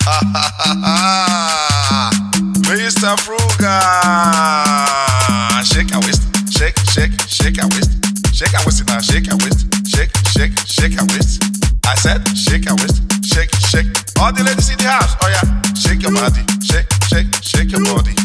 Mr. Frugal, shake your waist, shake, shake, shake your waist, shake your waist now, shake your waist, shake, shake, shake your waist. I said, shake your waist, shake, shake. All the ladies in the house, oh yeah, shake your body, shake, shake, shake your body.